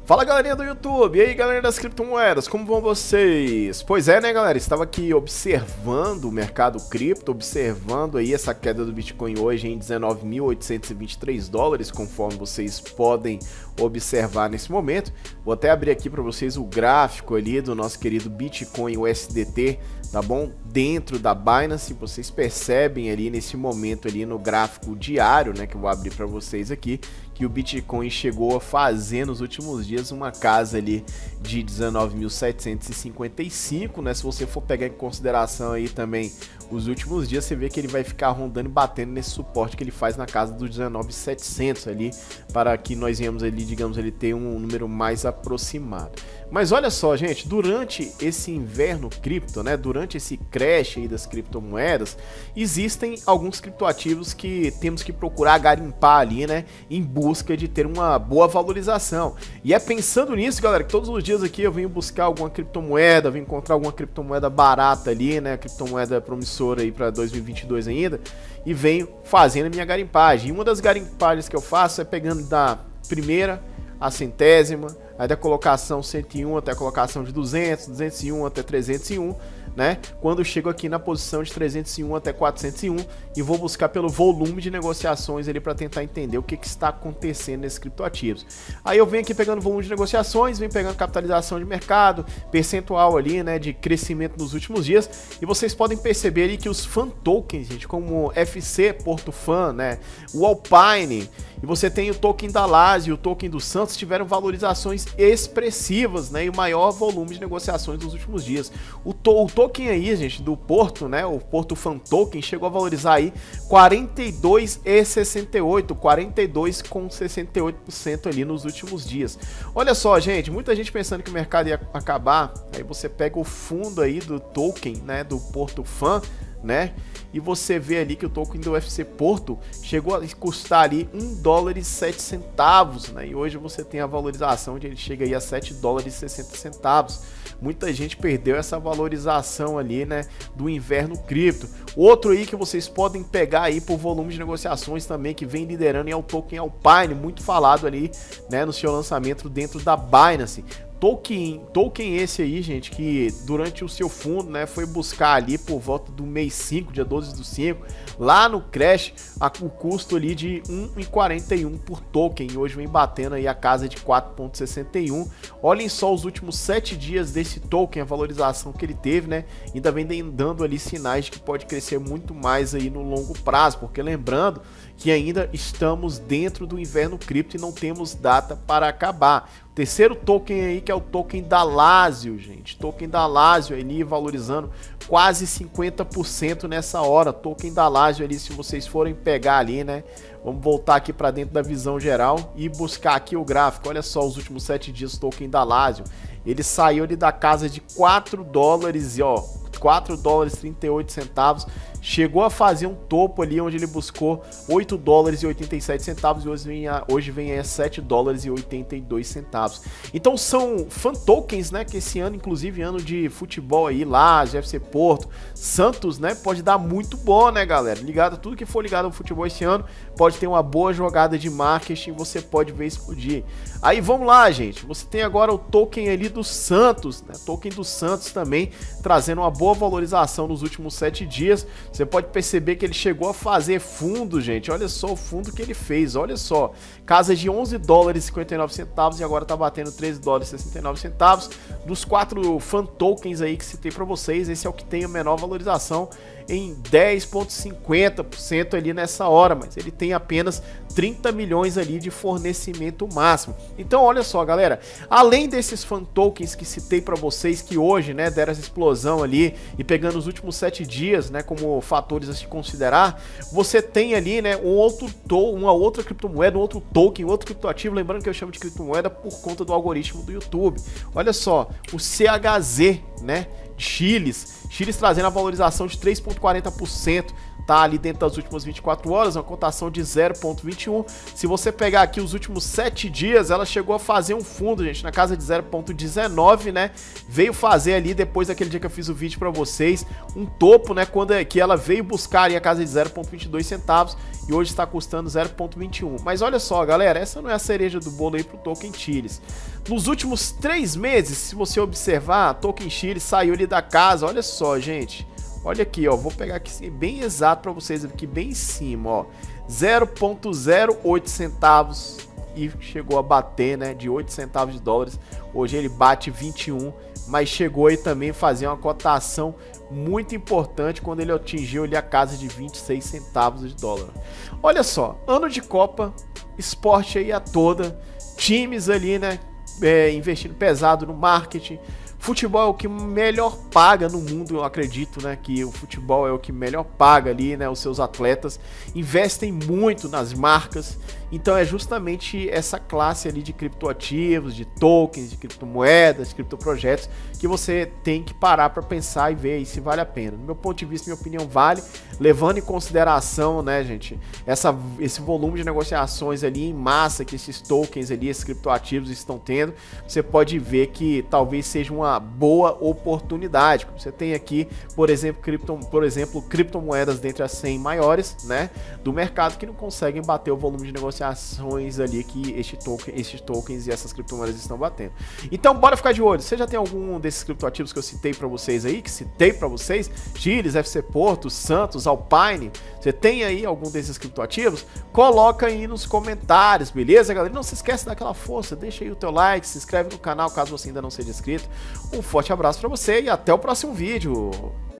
Fala galerinha do YouTube, e aí galera das criptomoedas, como vão vocês? Pois é, né galera, estava aqui observando o mercado cripto, observando aí essa queda do Bitcoin hoje em 19.823 dólares, conforme vocês podem observar nesse momento. Vou até abrir aqui para vocês o gráfico ali do nosso querido Bitcoin USDT, tá bom? Dentro da Binance, vocês percebem ali nesse momento ali no gráfico diário, né, que eu vou abrir para vocês aqui, que o Bitcoin chegou a fazer nos últimos dias uma casa ali de 19.755, né? Se você for pegar em consideração aí também os últimos dias, você vê que ele vai ficar rondando e batendo nesse suporte que ele faz na casa dos 19.700 ali, para que nós venhamos ali, digamos, ele ter um número mais aproximado. Mas olha só, gente, durante esse inverno cripto, né, durante esse crash aí das criptomoedas, existem alguns criptoativos que temos que procurar garimpar ali, né, em busca de ter uma boa valorização. E é pensando nisso, galera, que todos os dias aqui eu venho buscar alguma criptomoeda, venho encontrar alguma criptomoeda barata ali, né, criptomoeda promissora aí para 2022 ainda, e venho fazendo a minha garimpagem. E uma das garimpagens que eu faço é pegando da primeira a centésima, aí da colocação 101 até a colocação de 200, 201 até 301, né? Quando eu chego aqui na posição de 301 até 401 e vou buscar pelo volume de negociações ali para tentar entender o que está acontecendo nesses criptoativos. Aí eu venho aqui pegando volume de negociações, venho pegando capitalização de mercado, percentual ali, né, de crescimento nos últimos dias, e vocês podem perceber ali que os fan tokens, gente, como FC, Porto Fan, né, o Alpine, e você tem o token da Lazio e o token do Santos, tiveram valorizações expressivas, né, e o maior volume de negociações nos últimos dias. O token aí, gente, do Porto, né, o Porto Fan Token chegou a valorizar aí 42,68, 42,68% ali nos últimos dias. Olha só, gente, muita gente pensando que o mercado ia acabar, aí você pega o fundo aí do token, né, do Porto Fan, né? E você vê ali que o token do UFC Porto chegou a custar ali $1,07, né? E hoje você tem a valorização onde ele chega aí a $7,60. Muita gente perdeu essa valorização ali, né, do inverno cripto. Outro aí que vocês podem pegar aí por volume de negociações também, que vem liderando, é o token Alpine, muito falado ali, né, no seu lançamento dentro da Binance. Token esse aí, gente, que durante o seu fundo, né, foi buscar ali por volta do mês 5, dia 12/5, lá no crash, o custo ali de 1,41 por token, e hoje vem batendo aí a casa de 4,61. Olhem só os últimos 7 dias desse token, a valorização que ele teve, né, ainda vem dando ali sinais de que pode crescer muito mais aí no longo prazo, porque lembrando que ainda estamos dentro do inverno cripto e não temos data para acabar. O terceiro token aí, que é o token da Lazio, gente. Token da Lazio ali valorizando quase 50% nessa hora. Token da Lazio ali, se vocês forem pegar ali, né? Vamos voltar aqui para dentro da visão geral e buscar aqui o gráfico. Olha só os últimos 7 dias do token da Lazio. Ele saiu ali da casa de 4 dólares e ó, 4 dólares 38 centavos, chegou a fazer um topo ali onde ele buscou 8 dólares e 87 centavos e hoje vem a 7 dólares e 82 centavos. Então são fan tokens, né, que esse ano, inclusive ano de futebol aí, Lazio, FC Porto, Santos, né, pode dar muito bom, né, galera? Ligado, tudo que for ligado ao futebol esse ano pode ter uma boa jogada de marketing, você pode ver explodir. Aí vamos lá, gente, você tem agora o token ali do Santos, né, token do Santos também trazendo uma boa valorização nos últimos 7 dias. Você pode perceber que ele chegou a fazer fundo, gente. Olha só o fundo que ele fez. Olha só. Casa de 11 dólares e 59 centavos e agora tá batendo 13 dólares e 69 centavos. Dos 4 fan tokens aí que citei para vocês, esse é o que tem a menor valorização em 10,50% ali nessa hora, mas ele tem apenas 30 milhões ali de fornecimento máximo. Então olha só, galera, além desses fan tokens que citei para vocês, que hoje, né, deram essa explosão ali e pegando os últimos 7 dias, né, como fatores a se considerar, você tem ali, né, uma outra criptomoeda, um outro token, outro criptoativo, lembrando que eu chamo de criptomoeda por conta do algoritmo do YouTube. Olha só, o CHZ, né, Chiles trazendo a valorização de 3,40%, tá ali dentro das últimas 24 horas, uma cotação de 0,21. Se você pegar aqui os últimos 7 dias, ela chegou a fazer um fundo, gente, na casa de 0,19, né? Veio fazer ali, depois daquele dia que eu fiz o vídeo pra vocês, um topo, né? Quando que ela veio buscar ali a casa de 0,22 centavos e hoje está custando 0,21. Mas olha só, galera, essa não é a cereja do bolo aí pro Token Chiles. Nos últimos 3 meses, se você observar, a Token Chiles saiu ali da casa, olha só, gente. Olha aqui, ó, vou pegar aqui bem exato para vocês aqui bem em cima, ó, 0,08 centavos e chegou a bater, né, de 8 centavos de dólares. Hoje ele bate 21, mas chegou aí também a fazer uma cotação muito importante quando ele atingiu ali a casa de 26 centavos de dólar. Olha só, ano de Copa, esporte aí a toda, times ali, né, investindo pesado no marketing. Futebol é o que melhor paga no mundo, eu acredito, né, que o futebol é o que melhor paga ali, né, os seus atletas investem muito nas marcas, então é justamente essa classe ali de criptoativos, de tokens, de criptomoedas, de criptoprojetos, que você tem que parar para pensar e ver aí se vale a pena. No meu ponto de vista, minha opinião vale, levando em consideração, né, gente, esse volume de negociações ali em massa que esses tokens ali, esses criptoativos estão tendo, você pode ver que talvez seja uma boa oportunidade. Você tem aqui, por exemplo, criptomoedas dentre as 100 maiores, né, do mercado que não conseguem bater o volume de negociações ali que esses tokens e essas criptomoedas estão batendo. Então, bora ficar de olho. Você já tem algum desses criptoativos que eu citei para vocês aí, Chiles, FC Porto, Santos, Alpine? Você tem aí algum desses criptoativos? Coloca aí nos comentários, beleza, galera? Não se esquece daquela força, deixa aí o teu like, se inscreve no canal caso você ainda não seja inscrito. Um forte abraço para você e até o próximo vídeo.